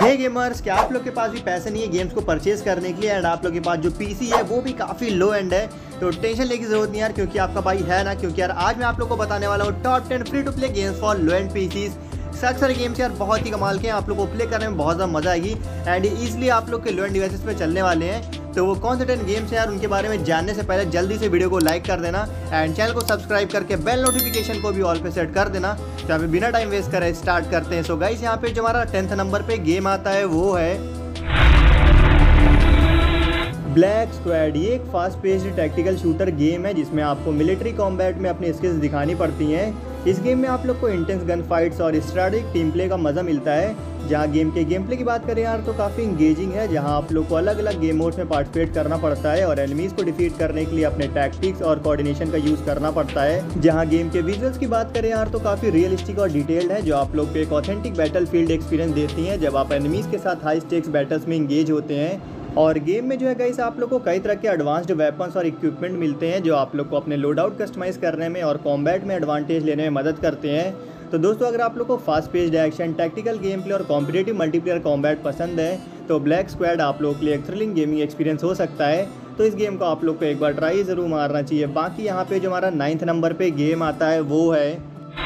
हे gamers, क्या आप लोग के पास भी पैसे नहीं है गेम्स को परचेज करने के लिए एंड आप लोग के पास जो पीसी है वो भी काफ़ी लो एंड है, तो टेंशन लेने की जरूरत नहीं यार, क्योंकि आपका भाई है ना। क्योंकि यार आज मैं आप लोग को बताने वाला हूँ top 10 free to play games for low end PCs. सारे गेम्स यार बहुत ही कमाल के हैं, आप लोग को प्ले करने में बहुत ज़्यादा मजा आएगी एंड ईजिली आप लोग के लो एंड डिवाइसेस पे चलने वाले हैं। तो वो कौन से 10 गेम्स हैं यार, उनके बारे में जानने से पहले जल्दी से वीडियो को लाइक कर देना एंड चैनल को सब्सक्राइब करके बेल नोटिफिकेशन को भी ऑल पे सेट कर देना। तो यहाँ पे बिना टाइम वेस्ट करे स्टार्ट करते हैं। सो गाइस, यहाँ पे जो हमारा 10th नंबर पे गेम आता है वो है ब्लैक स्क्वाड। ये एक fast paced tactical shooter game है जिसमें आपको मिलिट्री कॉम्बैट में अपनी स्किल्स दिखानी पड़ती हैं। इस गेम में आप लोग को इंटेंस गन फाइट्स और स्ट्रैटेजिक टीम प्ले का मज़ा मिलता है। जहाँ गेम के गेम प्ले की बात करें यार तो काफ़ी इंगेजिंग है, जहाँ आप लोग को अलग अलग गेम मोड्स में पार्टिसिपेट करना पड़ता है और एनिमीज़ को डिफीट करने के लिए अपने टैक्टिक्स और कोऑर्डिनेशन का यूज़ करना पड़ता है। जहाँ गेम के विजुअल्स की बात करें यार तो काफ़ी रियलिस्टिक और डिटेल्ड है, जो आप लोग को एक ऑथेंटिक बैटलफील्ड एक्सपीरियंस देती हैं जब आप एनिमीज़ के साथ हाई स्टेक्स बैटल्स में इंगेज होते हैं। और गेम में जो है गाइस आप लोग को कई तरह के एडवांस्ड वेपन्स और इक्विपमेंट मिलते हैं जो आप लोग को अपने लोड आउट कस्टमाइज करने में और कॉम्बैट में एडवांटेज लेने में मदद करते हैं। तो दोस्तों, अगर आप लोग को fast paced action, tactical game play और कॉम्पिटिटिव मल्टीप्लेयर कॉम्बैट पसंद है तो ब्लैक स्क्वाड आप लोग के लिए एक थ्रिलिंग गेमिंग एक्सपीरियंस हो सकता है। तो इस गेम को आप लोग को एक बार ट्राई ज़रूर मारना चाहिए। बाकी यहाँ पे जो हमारा 9th नंबर पे गेम आता है वो है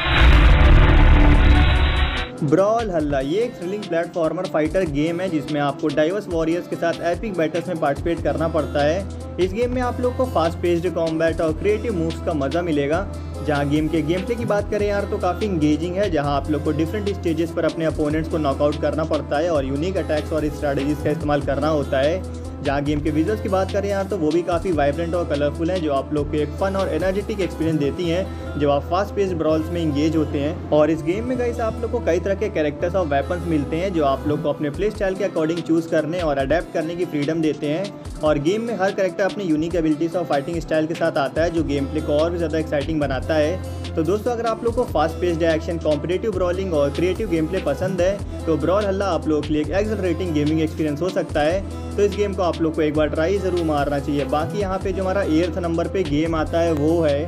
ब्रॉलहल्ला। ये एक थ्रिलिंग प्लेटफॉर्मर फाइटर गेम है जिसमें आपको डाइवर्स वॉरियर्स के साथ एपिक बैटल्स में पार्टिसिपेट करना पड़ता है। इस गेम में आप लोग को फास्ट पेस्ड कॉम्बैट और क्रिएटिव मूव्स का मज़ा मिलेगा। जहाँ गेम के गेम प्ले की बात करें यार तो काफ़ी इंगेजिंग है, जहाँ आप लोग को डिफरेंट स्टेजेस पर अपने अपोनेंट्स को नॉकआउट करना पड़ता है और यूनिक अटैक्स और स्ट्रैटेजीज का इस्तेमाल करना होता है। जहाँ गेम के विजुअल्स की बात करें यार तो वो भी काफ़ी वाइब्रेंट और कलरफुल हैं, जो आप लोग को एक फन और एनर्जेटिक एक्सपीरियंस देती हैं जब आप फास्ट पेस्ड ब्रॉल्स में इंगेज होते हैं। और इस गेम में गाइस आप लोग को कई तरह के कैरेक्टर्स और वेपन्स मिलते हैं जो आप लोग को अपने प्ले स्टाइल के अकॉर्डिंग चूज़ करने और अडेप्ट करने की फ्रीडम देते हैं। और गेम में हर कैरेक्टर अपनी यूनिक एबिलिटीज़ और फाइटिंग स्टाइल के साथ आता है जो गेम प्ले को और भी ज़्यादा एक्साइटिंग बनाता है। तो दोस्तों, अगर आप लोग को fast paced action, competitive brawling और क्रिएटिव गेम प्ले पसंद है तो ब्रॉलहल्ला आप लोग के लिए एक एक्सेलरेटिंग गेमिंग एक्सपीरियंस हो सकता है। तो इस गेम को आप लोग को एक बार ट्राई ज़रूर मारना चाहिए। बाकी यहाँ पे जो हमारा 8th नंबर पे गेम आता है वो है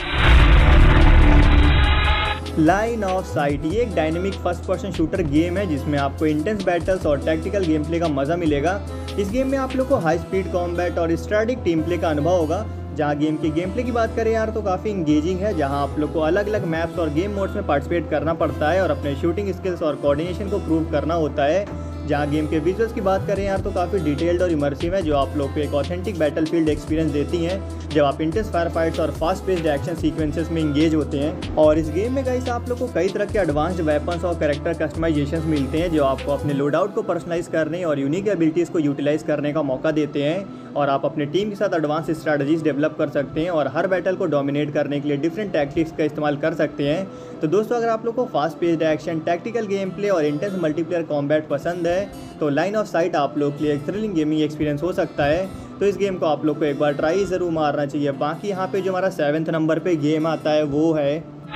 लाइन ऑफ साइट। ये एक dynamic first person shooter game है जिसमें आपको इंटेंस बैटल्स और टैक्टिकल गेम प्ले का मज़ा मिलेगा। इस गेम में आप लोग को हाई स्पीड कॉम्बैट और स्ट्रैटेजिक टीम प्ले का अनुभव होगा। जहाँ गेम के गेम प्ले की बात करें यार तो काफ़ी इंगेजिंग है, जहाँ आप लोग को अलग अलग मैप्स और गेम मोड्स में पार्टिसिपेट करना पड़ता है और अपने शूटिंग स्किल्स और कोऑर्डिनेशन को प्रूव करना होता है। जहाँ गेम के विजुअल्स की बात करें यार तो काफ़ी डिटेल्ड और इमर्सिव है, जो आप लोग को एक ऑथेंटिक बैटलफील्ड एक्सपीरियंस देती हैं जब आप इंटेंस फायर फाइट्स और फास्ट पेस्ड एक्शन सीक्वेंसेस में इंगेज होते हैं। और इस गेम में गाइस आप लोग को कई तरह के एडवांस्ड वेपन्स और कैरेक्टर कस्टमाइजेशंस मिलते हैं जो आपको अपने लोड आउट को पर्सनलाइज करने और यूनिक एबिलिटीज़ को यूटिलाइज करने का मौका देते हैं। और आप अपने टीम के साथ एडवांस स्ट्रैटेजीज डेवलप कर सकते हैं और हर बैटल को डोमिनेट करने के लिए डिफरेंट टैक्टिक्स का इस्तेमाल कर सकते हैं। तो दोस्तों, अगर आप लोग को fast paced action, tactical game play और इंटेंस मल्टीप्लेयर कॉम्बैट पसंद है तो लाइन ऑफ साइट आप लोग के लिए एक थ्रिलिंग गेमिंग एक्सपीरियंस हो सकता है। तो इस गेम को आप लोग को एक बार ट्राई ज़रूर मारना चाहिए। बाकी यहाँ पे जो हमारा 7th नंबर पे गेम आता है वो है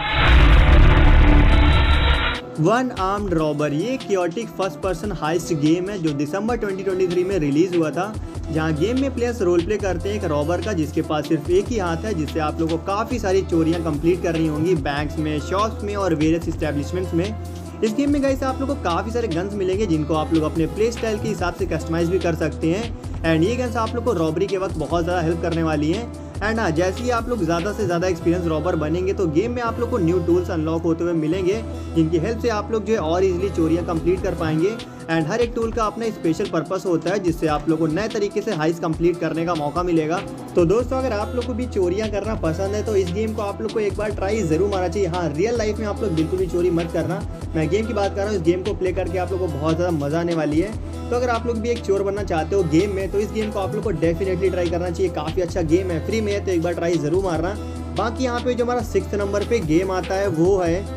वन आर्म्ड रॉबर। ये chaotic first person heist game है जो दिसंबर 2023 में रिलीज़ हुआ था। जहाँ गेम में प्लेयर्स रोल प्ले करते हैं एक रॉबर का जिसके पास सिर्फ एक ही हाथ है, जिससे आप लोगों को काफ़ी सारी चोरियाँ कंप्लीट करनी होंगी बैंक्स में, शॉप्स में और वेरियस इस्टेब्लिशमेंट्स में। इस गेम में गाइस आप लोगों को काफ़ी सारे गन्स मिलेंगे जिनको आप लोग अपने प्ले स्टाइल के हिसाब से कस्टमाइज भी कर सकते हैं एंड ये गन्स आप लोग को रॉबरी के वक्त बहुत ज़्यादा हेल्प करने वाली हैं। एंड हाँ, जैसे ही आप लोग ज़्यादा से ज़्यादा एक्सपीरियंस रॉबर बनेंगे तो गेम में आप लोग को न्यू टूल्स अनलॉक होते हुए मिलेंगे जिनकी हेल्प से आप लोग जो है और इजीली चोरियाँ कंप्लीट कर पाएंगे। एंड हर एक टूल का अपना स्पेशल पर्पस होता है जिससे आप लोग को नए तरीके से हाइस कंप्लीट करने का मौका मिलेगा। तो दोस्तों, अगर आप लोग को भी चोरियाँ करना पसंद है तो इस गेम को आप लोग को एक बार ट्राई ज़रूर मारना चाहिए। हाँ, रियल लाइफ में आप लोग बिल्कुल भी चोरी मत करना, मैं गेम की बात कर रहा हूँ। इस गेम को प्ले करके आप लोग को बहुत ज़्यादा मज़ा आने वाली है। तो अगर आप लोग भी एक चोर बनना चाहते हो गेम में तो इस गेम को आप लोग को डेफिनेटली ट्राई करना चाहिए। काफ़ी अच्छा गेम है, फ्री में है, तो एक बार ट्राई ज़रूर मारना। बाकी यहाँ पे जो हमारा 6th नंबर पे गेम आता है वो है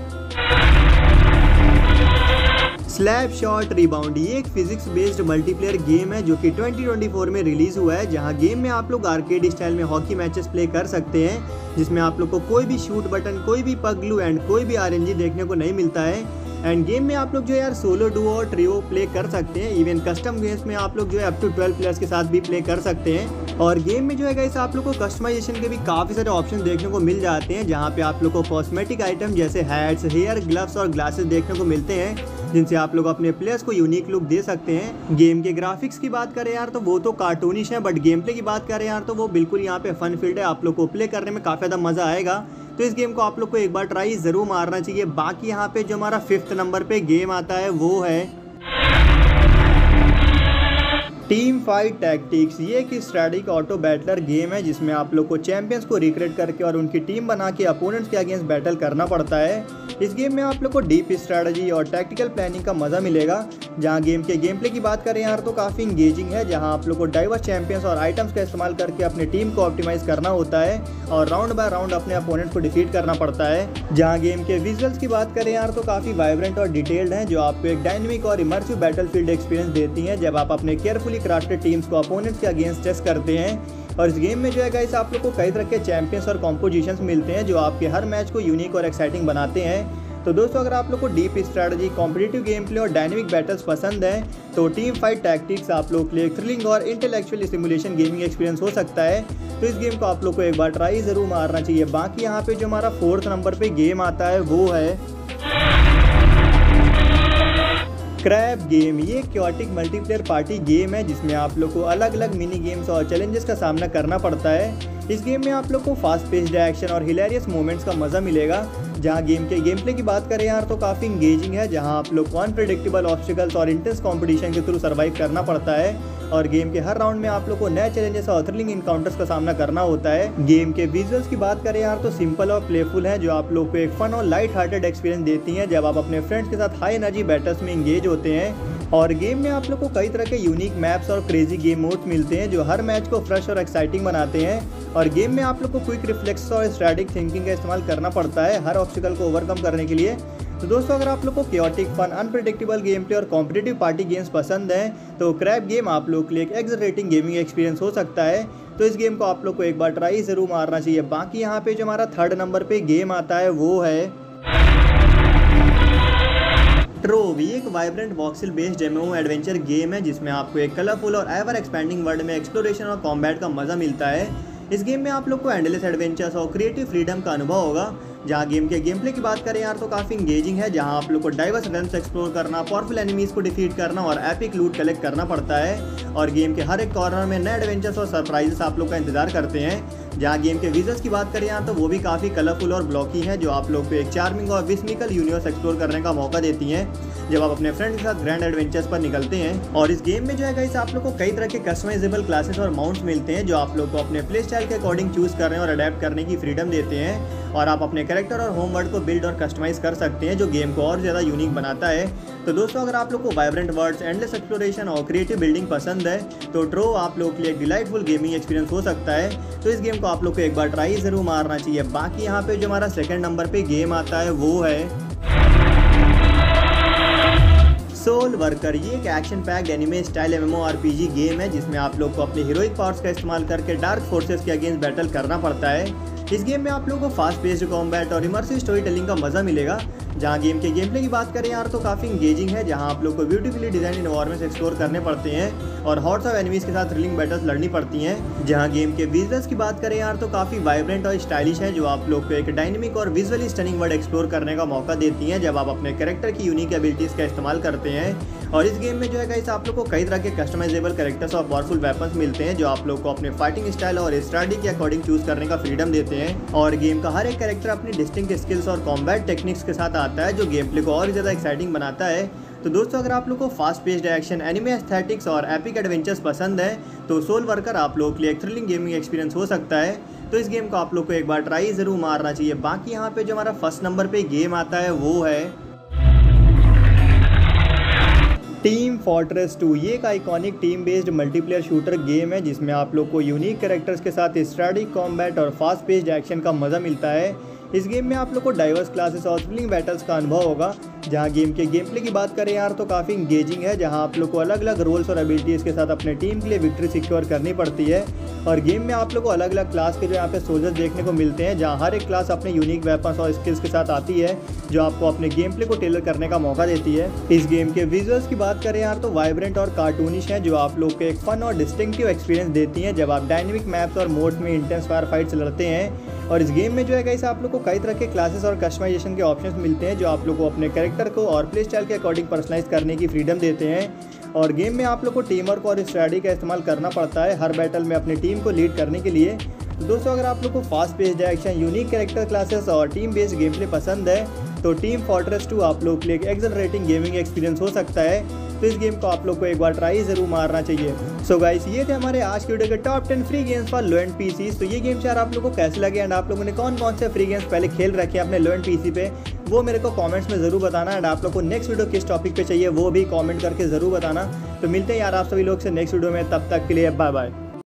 स्लैप शॉट रिबाउंड। ये एक फिजिक्स बेस्ड मल्टीप्लेयर गेम है जो कि 2024 में रिलीज़ हुआ है। जहां गेम में आप लोग आर्केड स्टाइल में हॉकी मैचेस प्ले कर सकते हैं जिसमें आप लोग को कोई भी शूट बटन, कोई भी पगलू एंड कोई भी आरएनजी देखने को नहीं मिलता है। एंड गेम में आप लोग जो यार सोलो, डुओ और ट्रियो प्ले कर सकते हैं। इवन कस्टम गेम्स में आप लोग जो है अप टू 12 प्लेयर्स के साथ भी प्ले कर सकते हैं। और गेम में जो है गाइस आप लोग को कस्टमाइजेशन के भी काफ़ी सारे ऑप्शन देखने को मिल जाते हैं, जहाँ पे आप लोग को कॉस्मेटिक आइटम जैसे हैट्स, हेयर, ग्लव्स और ग्लासेस देखने को मिलते हैं। जिनसे आप लोग अपने प्लेयर्स को यूनिक लुक दे सकते हैं। गेम के ग्राफिक्स की बात करें यार तो वो तो कार्टूनिश है, बट गेम प्ले की बात करें यार तो वो बिल्कुल यहाँ पे फन फील्ड है। आप लोग को प्ले करने में काफ़ी ज़्यादा मज़ा आएगा। तो इस गेम को आप लोग को एक बार ट्राई ज़रूर मारना चाहिए। बाकी यहाँ पे जो हमारा 5th नंबर पे गेम आता है वो है टीम फाइट टैक्टिक्स। ये एक स्ट्रैटेजिक ऑटो बैटलर गेम है जिसमें आप लोग को चैंपियंस को रिक्रूट करके और उनकी टीम बना के अपोनेंट्स के अगेंस्ट बैटल करना पड़ता है। इस गेम में आप लोग को डीप स्ट्रैटेजी और टैक्टिकल प्लानिंग का मज़ा मिलेगा। जहां गेम के गेम प्ले की बात करें यार तो काफ़ी इंगेजिंग है, जहां आप लोग को डाइवर्स चैंपियंस और आइटम्स का इस्तेमाल करके अपनी टीम को ऑप्टिमाइज करना होता है और राउंड बाय राउंड अपने अपोनेंट को डिफीट करना पड़ता है। जहाँ गेम के विजुअल्स की बात करें यार तो काफ़ी वाइब्रेंट और डिटेल्ड हैं, जो आपको एक डायनेमिक और इमर्सिव बैटलफील्ड एक्सपीरियंस देती हैं जब आप अपने केयरफुली क्राफ्टेड टीम्स को अपोनेंट्स के अगेंस्ट टेस्ट करते हैं। और इस गेम में जो है गाइस आप लोग को कई तरह के चैंपियंस और कॉम्पोजिशंस मिलते हैं जो आपके हर मैच को यूनिक और एक्साइटिंग बनाते हैं। तो दोस्तों अगर आप लोग को deep strategy, competitive game play और डायनेमिक बैटल्स पसंद हैं तो टीम फाइट टैक्टिक्स आप लोग के लिए थ्रिलिंग और इंटेलेक्चुअल सिमुलेशन गेमिंग एक्सपीरियंस हो सकता है। तो इस गेम को आप लोग को एक बार ट्राई ज़रूर मारना चाहिए। बाकी यहाँ पे जो हमारा 4th नंबर पे गेम आता है वो है क्रैब गेम। ये क्योटिक मल्टीप्लेयर पार्टी गेम है जिसमें आप लोग को अलग अलग मिनी गेम्स और चैलेंजेस का सामना करना पड़ता है। इस गेम में आप लोग को फास्ट पेस्ड एक्शन और हिलेरियस मोमेंट्स का मज़ा मिलेगा। जहां गेम के गेम प्ले की बात करें यार तो काफ़ी इंगेजिंग है, जहां आप लोग को अनप्रेडिक्टेबल ऑब्स्टिकल्स और इंटेंस कंपटीशन के थ्रू सर्वाइव करना पड़ता है और गेम के हर राउंड में आप लोग को नए चैलेंजेस और थ्रिलिंग इनकाउंटर्स का सामना करना होता है। गेम के विजुअल्स की बात करें यार तो सिंपल और प्लेफुल है, जो आप लोग को एक फन और लाइट हार्टेड एक्सपीरियंस देती हैं जब आप अपने फ्रेंड्स के साथ हाई एनर्जी बैटल्स में इंगेज होते हैं। और गेम में आप लोग को कई तरह के यूनिक मैप्स और क्रेजी गेम मोड्स मिलते हैं जो हर मैच को फ्रेश और एक्साइटिंग बनाते हैं। और गेम में आप लोग को क्विक रिफ्लेक्स और स्ट्रैटेजिक थिंकिंग का इस्तेमाल करना पड़ता है हर ऑब्स्टिकल को ओवरकम करने के लिए। तो दोस्तों अगर आप लोग को chaotic, fun, unpredictable game play और कॉम्पिटिटिव पार्टी गेम्स पसंद हैं तो क्रैब गेम आप लोग के लिए एक एक्साइटिंग गेमिंग एक्सपीरियंस हो सकता है। तो इस गेम को आप लोग को एक बार ट्राई ज़रूर मारना चाहिए। बाकी यहाँ पे जो हमारा 3rd नंबर पे गेम आता है वो है ट्रोव। ये एक vibrant voxel based MMO adventure game है जिसमें आपको एक कलरफुल और एवर एक्सपैंडिंग वर्ल्ड में एक्सप्लोरेशन और कॉम्बैट का मज़ा मिलता है। इस गेम में आप लोग को एंडलेस एडवेंचर्स और क्रिएटिव फ्रीडम का अनुभव होगा। जहाँ गेम के गेम प्ले की बात करें यार तो काफ़ी इंगेजिंग है, जहाँ आप लोग को डाइवर्स रेल्म्स एक्सप्लोर करना, पावरफुल एनिमीज को डिफीट करना और एपिक लूट कलेक्ट करना पड़ता है। और गेम के हर एक कॉर्नर में नए एडवेंचर्स और सरप्राइजेस आप लोग का इंतजार करते हैं। जहाँ गेम के विजुअल्स की बात करें यार तो वो भी काफ़ी कलरफुल और ब्लॉकी है, जो आप लोग को एक चार्मिंग और विस्मिकल यूनिवर्स एक्सप्लोर करने का मौका देती हैं जब आप अपने फ्रेंड्स के साथ ग्रैंड एडवेंचर्स पर निकलते हैं। और इस गेम में जो है गाइस आप लोग को कई तरह के कस्टमाइजेबल क्लासेस और माउंट्स मिलते हैं जो आप लोग को अपने प्ले स्टाइल के अकॉर्डिंग चूज करने और अडेप्ट करने की फ्रीडम देते हैं। और आप अपने कैरेक्टर और होम वर्ल्ड को बिल्ड और कस्टमाइज कर सकते हैं जो गेम को और ज़्यादा यूनिक बनाता है। तो दोस्तों अगर आप लोग को वाइब्रेंट वर्ल्ड्स, एंडलेस एक्सप्लोरेशन और क्रिएटिव बिल्डिंग पसंद है तो ट्रोव आप लोग के लिए एक डिलाइटफुल गेमिंग एक्सपीरियंस हो सकता है। तो इस गेम को आप लोग को एक बार ट्राई ज़रूर मारना चाहिए। बाकी यहाँ पे जो हमारा 2nd नंबर पे गेम आता है वो है सोल वर्कर। ये एक action packed anime style MMORPG game है जिसमें आप लोग को अपने हीरोइक पावर्स का इस्तेमाल करके डार्क फोर्सेस के अगेंस्ट बैटल करना पड़ता है। इस गेम में आप लोगों को फास्ट पेस्ड कॉम्बैट और इमर्सिव स्टोरी टेलिंग का मज़ा मिलेगा। जहाँ गेम के गेम प्ले की बात करें यार तो काफ़ी इंगेजिंग है, जहाँ आप लोग को ब्यूटीफुली डिजाइन एनवायरमेंट्स एक्सप्लोर करने पड़ते हैं और हॉर्स ऑफ एनिमीज के साथ थ्रिलिंग बैटल्स लड़नी पड़ती हैं। जहाँ गेम के विजुअल्स की बात करें यार तो काफ़ी वाइब्रेंट और स्टाइलिश है, जो आप लोग को एक डायनेमिक और विजुअली स्टनिंग वर्ल्ड एक्सप्लोर करने का मौका देती हैं जब आप अपने कैरेक्टर की यूनिक एबिलिटीज़ का इस्तेमाल करते हैं। और इस गेम में जो है गाइस आप लोग को कई तरह के कस्टमाइजेबल कैरेक्टर्स और पावरफुल वेपन्स मिलते हैं जो आप लोग को अपने फाइटिंग स्टाइल और स्ट्रैटेजी के अकॉर्डिंग चूज करने का फ्रीडम देते हैं। और गेम का हर एक कैरेक्टर अपनी डिस्टिंक्ट स्किल्स और कॉम्बैट टेक्निक्स के साथ आता है जो गेम प्ले को और ज़्यादा एक्साइटिंग बनाता है। तो दोस्तों अगर आप लोग को fast paced action, anime aesthetics और एपिक एडवेंचर्स पसंद है तो सोल वर्कर आप लोग के लिए एक थ्रिलिंग गेमिंग एक्सपीरियंस हो सकता है। तो इस गेम को आप लोग को एक बार ट्राई ज़रूर मारना चाहिए। बाकी यहाँ पे जो हमारा 1st नंबर पे गेम आता है वो है टीम फोर्ट्रेस 2। ये एक iconic team based multiplayer shooter game है जिसमें आप लोग को यूनिक कैरेक्टर्स के साथ स्ट्रैटेजिक कॉम्बैट और फास्ट पेस्ड एक्शन का मज़ा मिलता है। इस गेम में आप लोग को डाइवर्स क्लासेस और थ्रिलिंग बैटल्स का अनुभव होगा। जहां गेम के गेम प्ले की बात करें यार तो काफ़ी इंगेजिंग है, जहां आप लोग को अलग अलग रोल्स और एबिलिटीज़ के साथ अपने टीम के लिए विक्ट्री सिक्योर करनी पड़ती है। और गेम में आप लोग को अलग अलग क्लास के जो यहाँ पे सोल्जर्स देखने को मिलते हैं, जहाँ हर एक क्लास अपने यूनिक वेपन्स और स्किल्स के साथ आती है जो आपको अपने गेम प्ले को टेलर करने का मौका देती है। इस गेम के विजुअल्स की बात करें यार तो वाइब्रेंट और कार्टूनिश है, जो आप लोग को एक फन और डिस्टिंक्टिव एक्सपीरियंस देती हैं जब आप डायनेमिक मैप्स और मोड्स में इंटेंस फायर फाइट्स लड़ते हैं। और इस गेम में जो है गाइस आप लोग को कई तरह के क्लासेस और कस्टमाइजेशन के ऑप्शंस मिलते हैं जो आप लोग को अपने कैरेक्टर को और प्ले स्टाइल के अकॉर्डिंग पर्सनलाइज करने की फ्रीडम देते हैं। और गेम में आप लोग को टीम वर्क और स्ट्रैटेजी का इस्तेमाल करना पड़ता है हर बैटल में अपनी टीम को लीड करने के लिए। तो दोस्तों अगर आप लोग को fast paced action, unique character classes और टीम बेस्ड गेम प्ले पसंद है तो टीम फोर्ट्रेस 2 आप लोग के लिए एक एक्सेलरेटिंग गेमिंग एक्सपीरियंस हो सकता है। तो इस गेम को आप लोग को एक बार ट्राई ज़रूर मारना चाहिए। सो गाइस ये थे हमारे आज की वीडियो के top 10 free games for low end PCs. तो ये गेम्स यार आप लोगों को कैसे लगे एंड आप लोगों ने कौन कौन से फ्री गेम्स पहले खेल रखे हैं अपने लो एंड पीसी पे, वो मेरे को कमेंट्स में ज़रूर बताना। एंड आप लोग को नेक्स्ट वीडियो किस टॉपिक पे चाहिए वो भी कमेंट करके ज़रूर बताना। तो मिलते हैं यार आप सभी लोग से नेक्स्ट वीडियो में, तब तक के लिए बाय बाय।